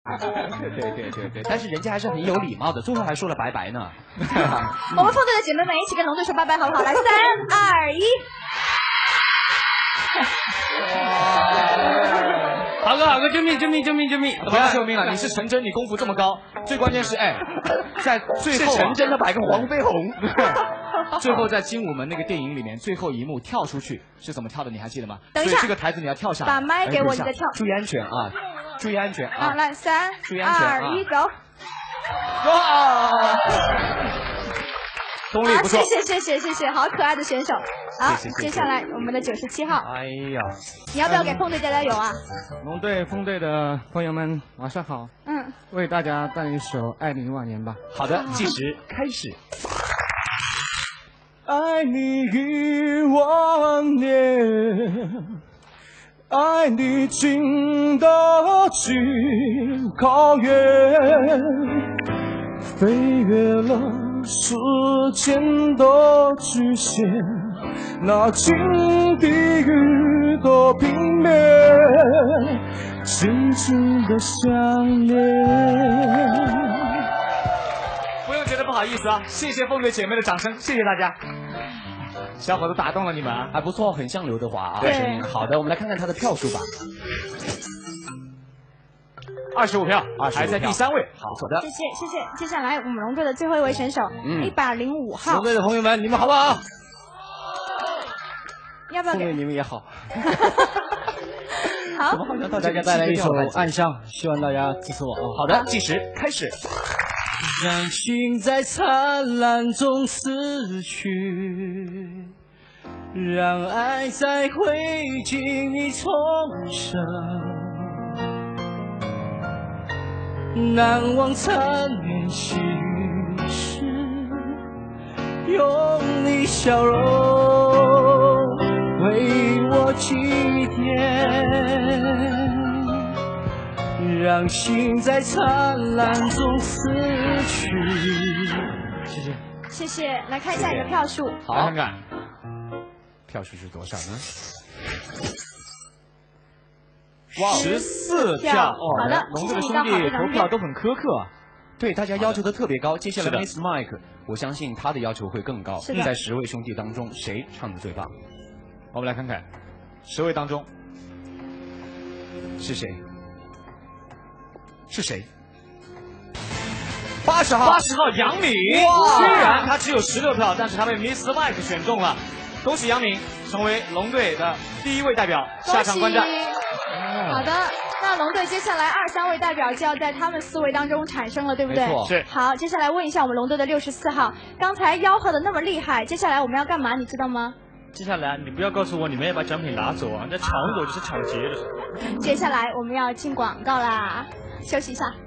对，但是人家还是很有礼貌的，最后还说了拜拜呢。 我们凤队的姐妹们一起跟龙队说拜拜好不好？来，3、2、1。 好哥，救命！ 不要救命了，你是陈真，你功夫这么高，最关键是在最后是陈真的摆个黄飞鸿。 最后在精武门那个电影里面，最后一幕跳出去是怎么跳的？你还记得吗？ 等一下， 所以这个台子你要跳下来。 把麦给我，你再跳。 注意安全啊！注意安全啊！ 好，来3、 注意安全 2、1，走。 哇！功力不错。 谢谢，好可爱的选手。好，接下来我们的97号。 哎呀， 你要不要给凤队加油啊？ 龙队、凤队的朋友们，晚上好。为大家带来一首《爱你1万年》吧。 好的，计时开始。 爱你1万年，爱你经得起考验，飞越了时间的局限，那井底雨的冰面，紧紧的相连。 不用觉得不好意思啊，谢谢凤队姐妹的掌声，谢谢大家。小伙子打动了你们啊， 还不错，很像刘德华啊。 对， 好的，我们来看看他的票数吧。 25票，排在第3位。 好的， 谢谢。接下来我们龙队的最后一位选手，105号。 龙队的朋友们，你们好不好？ 要不要给你们也好。 好， 怎么好像大大家带来一首《暗香》，希望大家支持我啊。 好的，计时开始。 让心在灿烂中死去，让爱在灰烬里重生，难忘残年细雨时，用你笑容为我祭奠。让心在灿烂中死去。 谢谢。来看一下你的票数。 好，看看票数是多少呢？哇，14票。 好的， 龙队的兄弟投票都很苛刻啊。 对，大家要求的特别高。接下来 Miss Mike， 我相信他的要求会更高。在10位兄弟当中，谁唱的最棒？ 我们来看看10位当中是谁？是谁？80号杨敏。虽然他只有16票，但是他被 Miss Mike 选中了。恭喜杨敏成为龙队的第1位代表，下场观战。 好的，那龙队接下来2、3位代表就要在他们4位当中产生了，对不对？ 是。 好，接下来问一下我们龙队的64号，刚才吆喝的那么厉害，接下来我们要干嘛？你知道吗？ 接下来你不要告诉我你们要把奖品拿走啊，那抢走就是抢劫的。 接下来我们要进广告啦，休息一下。